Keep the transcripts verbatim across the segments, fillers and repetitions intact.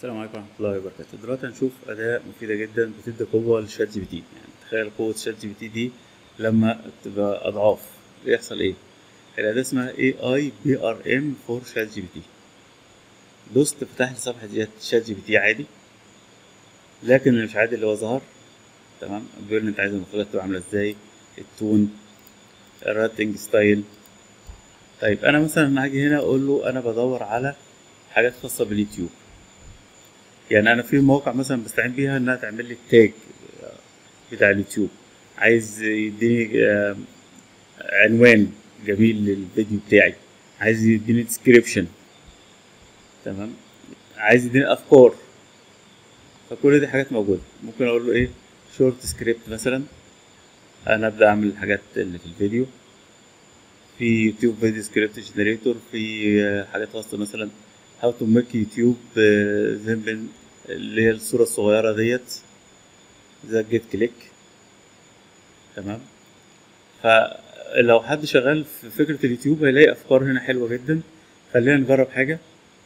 السلام عليكم ورحمة الله وبركاته. دلوقتي هنشوف أداة مفيدة جدا بتدي قوة للشات جي بي تي. يعني تخيل قوة شات جي بي تي دي لما تبقى أضعاف يحصل إيه؟ الأداة اسمها اي اي بي ار ام فور شات جي بي تي. دوست فتح لي صفحة شات جي بي تي عادي، لكن اللي مش عادي اللي هو ظهر. تمام، بيقول لي أنت عايز المدخلات تبقى عاملة إزاي، التون، الراتنج ستايل. طيب أنا مثلا هاجي هنا أقول له أنا بدور على حاجات خاصة باليوتيوب. يعني انا في مواقع مثلا بستعين بيها انها تعمل لي التاج بتاع اليوتيوب، عايز يديني آه، عنوان جميل للفيديو بتاعي، عايز يديني ديسكريبشن، تمام، عايز يديني افكار. فكل دي حاجات موجوده. ممكن اقول له ايه، شورت سكريبت مثلا، انا ابدا اعمل الحاجات اللي في الفيديو. في يوتيوب فيديو سكريبت جنريتور، في آه، حاجات خاصه مثلا هاو تو ميك يوتيوب زي اللي هي الصوره الصغيره ديت، زي جيت كليك. تمام، فلو حد شغال في فكرة اليوتيوب هيلاقي أفكار هنا حلوة جدا. خلينا نجرب حاجة.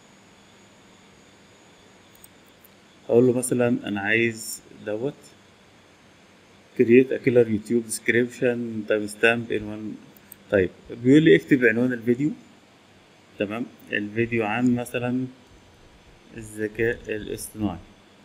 أقول له مثلا أنا عايز دوت create a killer YouTube description time stamp in one. طيب بيقول لي اكتب عنوان الفيديو. تمام، الفيديو عن مثلا الذكاء الاصطناعي.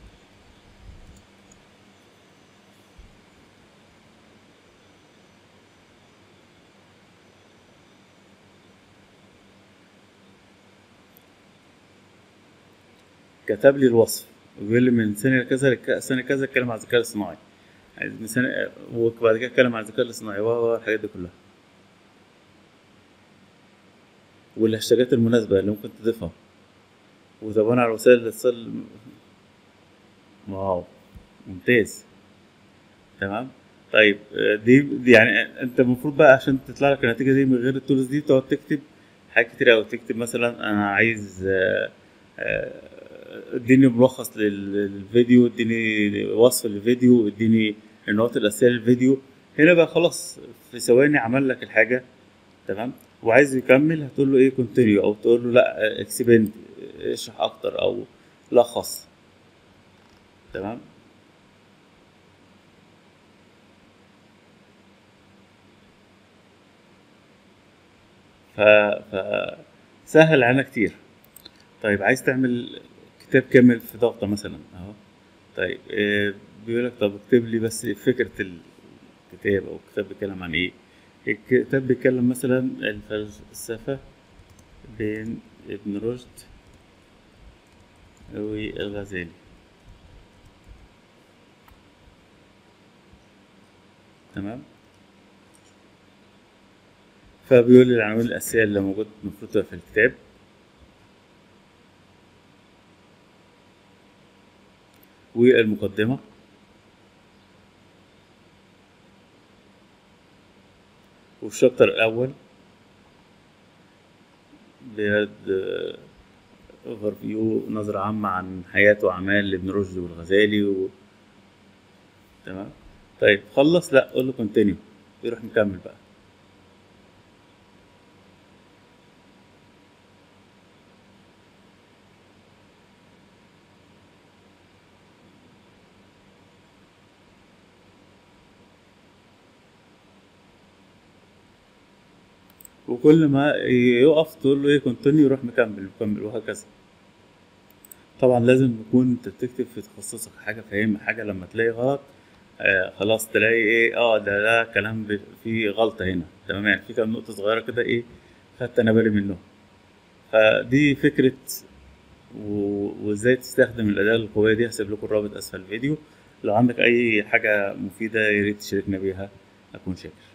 كتب لي الوصف، بيقول لي من سنة كذا لسنة كذا اتكلم عن الذكاء الاصطناعي، عايز من سنة، وبعد كده اتكلم عن الذكاء الاصطناعي والحاجات دي كلها، والهاشتاجات المناسبة اللي ممكن تضيفها، وطبعا على وسائل الاتصال. واو، ممتاز. تمام. طيب آه، دي دي يعني انت المفروض بقى عشان تطلع لك النتيجه دي من غير التولز دي تقعد تكتب حاجات كتير قوي. تكتب مثلا انا عايز آه، آه، اديني ملخص لل- للفيديو، اديني وصف للفيديو، اديني النقط الاساسيه للفيديو. هنا بقى خلاص في ثواني عمل لك الحاجه. تمام، وعايز يكمل هتقول له ايه كونتينيو، او تقول له لا اكسبند، اشرح اكتر او لخص. تمام. ف... ف سهل علينا كتير. طيب عايز تعمل كتاب كامل في ضغطة مثلا اهو. طيب آه، بيقول لك طب اكتب لي بس فكرة الكتاب، او الكتاب بيتكلم عن ايه. الكتاب بيتكلم مثلا الفلسفة بين ابن رشد والغزالي. تمام، فبيقول لي العناوين الأساسية اللي موجود المفروض تبقى في الكتاب، والمقدمة، والشابتر الأول بيد اوفر فيو، نظرة عامة عن حياة وأعمال ابن رشد والغزالي و... تمام. طيب خلص، لا قول له كونتينيو، يروح مكمل بقى. وكل ما يقف تقول له ايه كونتينيو، يروح مكمل مكمل وهكذا. طبعا لازم يكون انت بتكتب في تخصصك حاجة فاهم حاجة، لما تلاقي غلط آه خلاص تلاقي ايه، اه ده ده كلام ب- فيه غلطة هنا. تمام، يعني في كام نقطة صغيرة كده ايه خدت انا بالي منهم. فدي فكرة. و- وازاي تستخدم الأداة القوية دي. هسيب لكم الرابط أسفل الفيديو. لو عندك أي حاجة مفيدة ياريت تشاركنا بيها، أكون شاكر.